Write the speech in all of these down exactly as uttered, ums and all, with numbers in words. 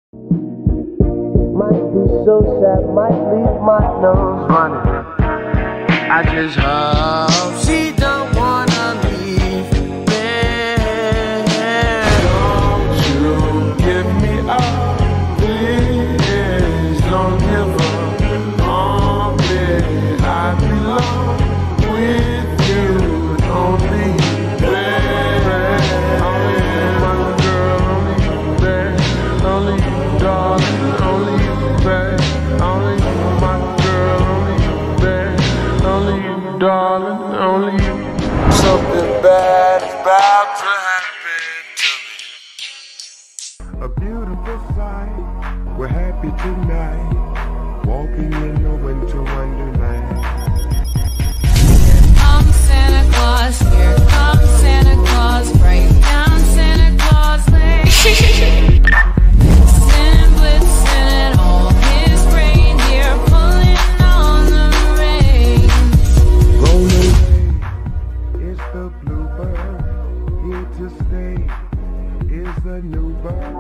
Might be so sad, might leave my nose running. I just hope she don't wanna leave me. Don't you give me up, please. Don't give up on me. I belong with you. Don't leave me. Only you, my girl. Only you, babe. Only you, darling. Only you, babe. Only you, my girl. Only you, babe. Only you, darling. Only you. Something bad is about to happen to me. A beautiful sight. We're happy tonight. Walking in the winter wonderland. I'm Santa Claus, here comes Santa Claus, right down Santa Claus Lane. Santa blitzing all his reindeer, pulling on the reins. Rolling, it's the bluebird. Here to stay is the new bird.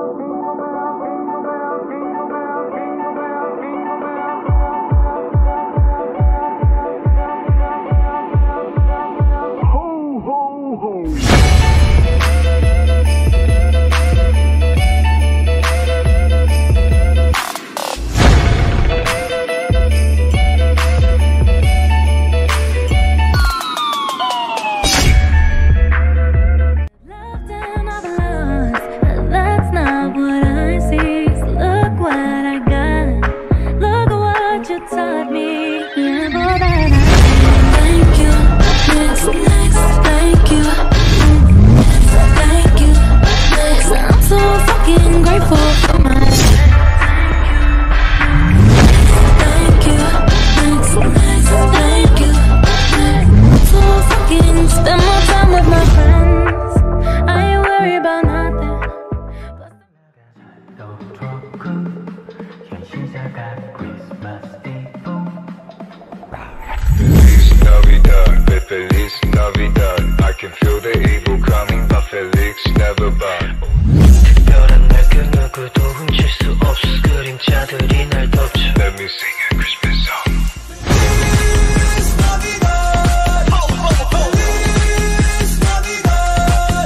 Feliz Navidad. I can feel the evil coming, but Felix never bought. 특별한 날 그 누구도 훔칠 수 없어. 그림자들이 날 덮쳐. Let me sing a Christmas song. Feliz Navidad. Ho, ho, ho. Feliz Navidad.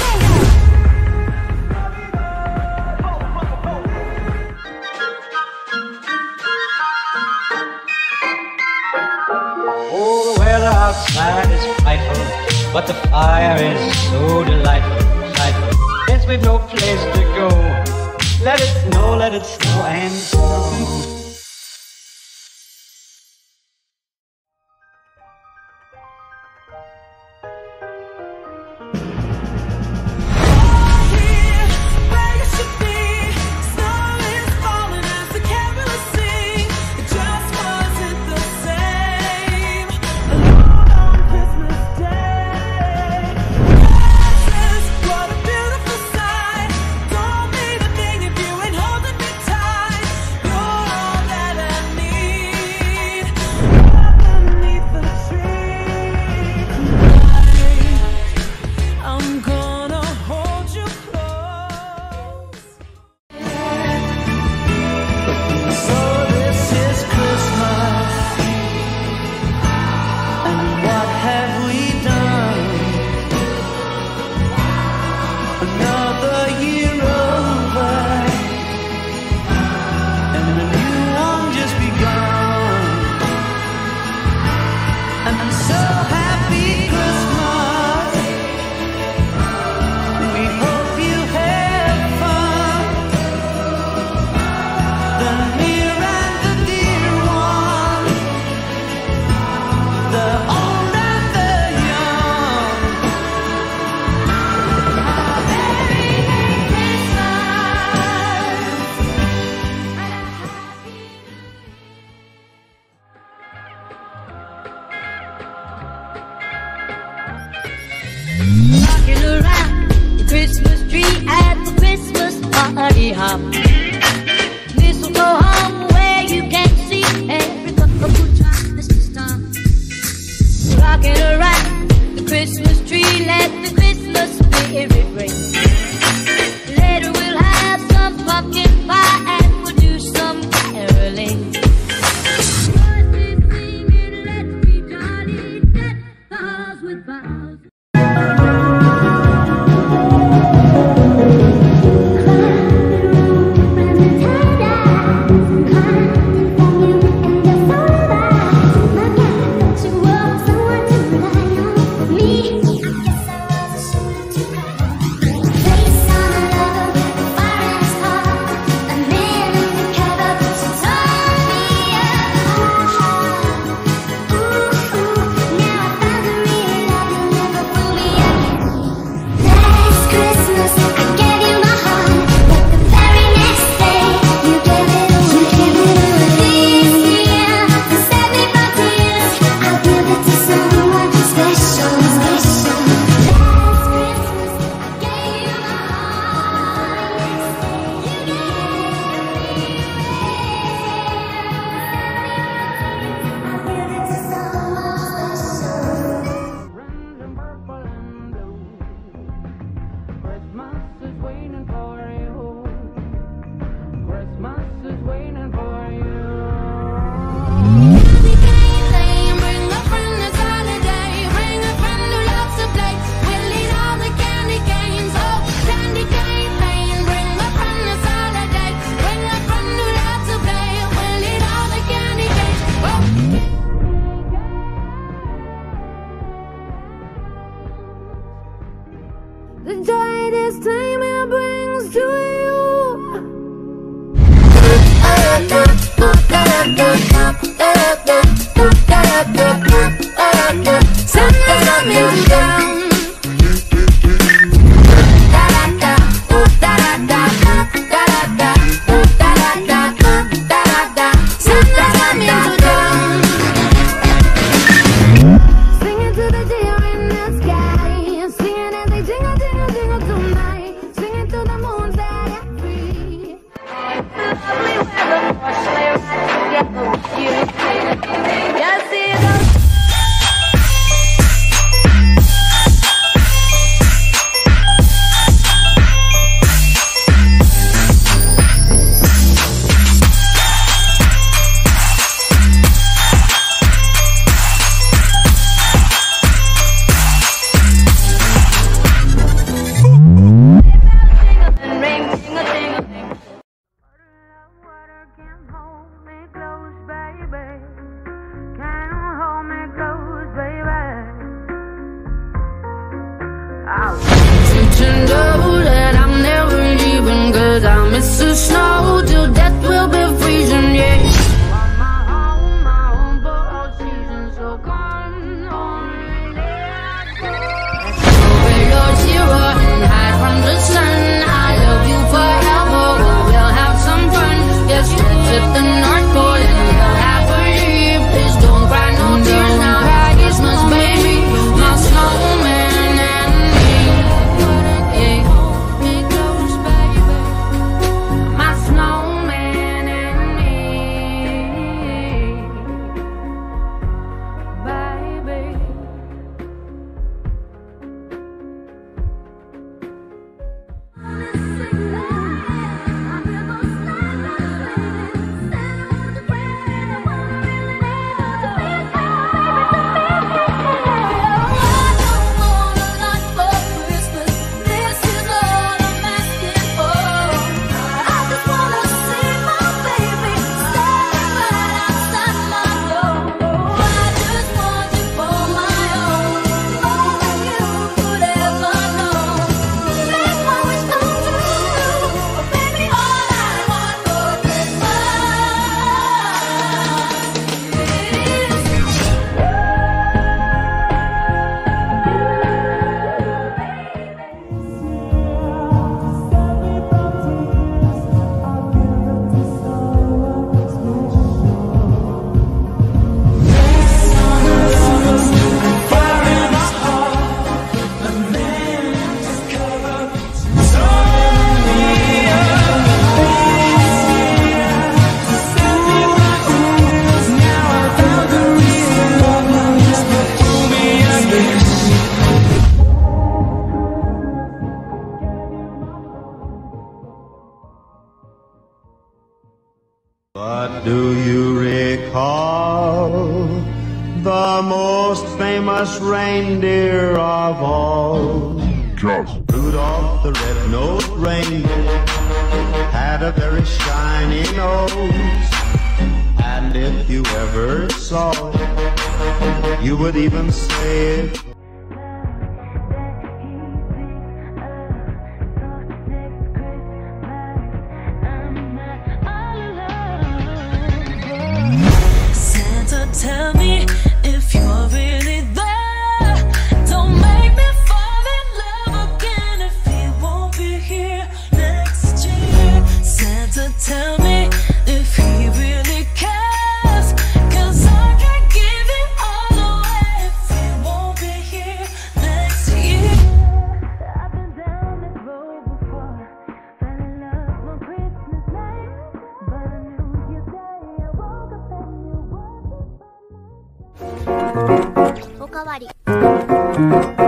Oh, the weather outside is frightful, but the fire is so delightful, delightful. Since we've no place to go, let it snow, let it snow and snow. Rocking around the Christmas tree at the Christmas party hop. Mistletoe hung where you can see every couple drops Christmas time. Rocking around the Christmas tree, let the Christmas spirit ring. Later we'll have some pumpkin Miss the snow till death will be freezing, yeah. Want my home, my home for all seasons, so come home, let's go. Let's go below zero and hide from the sun. I love you forever, we'll have some fun. Yes, let's hit the North Pole and we'll happily. Please don't cry no tears now, Christmas, baby. My snowman and me, yeah. But do you recall the most famous reindeer of all? Just Rudolph the red-nosed reindeer had a very shiny nose, and if you ever saw it, you would even say it. Tell me if you're really there. Don't make me fall in love again if he won't be here next year. Santa, tell me if he really cares, 'cause I can't give it all away if he won't be here next year. I've been down this road before, fell in love on Christmas night, but I knew you day I woke up and you wasn't. おかわり。